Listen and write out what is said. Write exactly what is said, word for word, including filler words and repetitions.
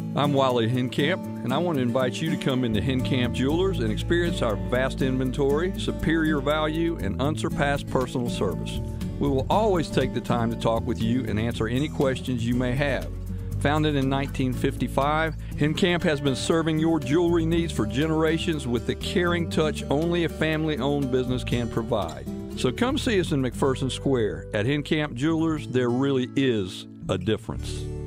I'm Wally Hinkamp, and I want to invite you to come into Hinkamp Jewelers and experience our vast inventory, superior value, and unsurpassed personal service. We will always take the time to talk with you and answer any questions you may have. Founded in nineteen fifty-five, Hinkamp has been serving your jewelry needs for generations with the caring touch only a family-owned business can provide. So come see us in McPherson Square. At Hinkamp Jewelers, there really is a difference.